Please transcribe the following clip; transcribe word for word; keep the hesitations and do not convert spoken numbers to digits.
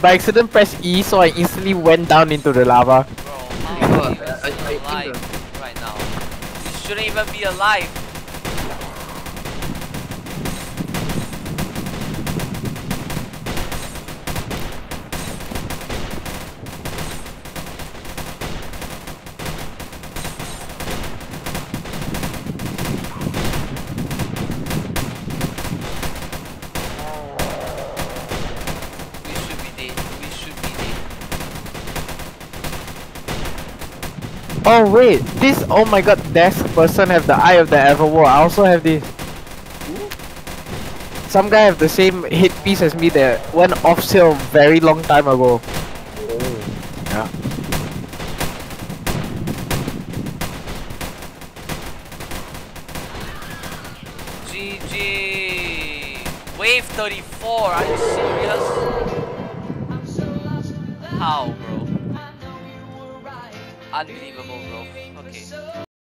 by accident pressed E, so I instantly went down into the lava. Bro, how are you even alive right now? You shouldn't even be alive. Oh wait, this oh my god, desk person have the eye of the Everwar. I also have this. Some guy have the same hit piece as me that went off sale very long time ago. Yeah. G G. Wave thirty-four. Are you serious? How, bro? Unbelievable, bro. Okay.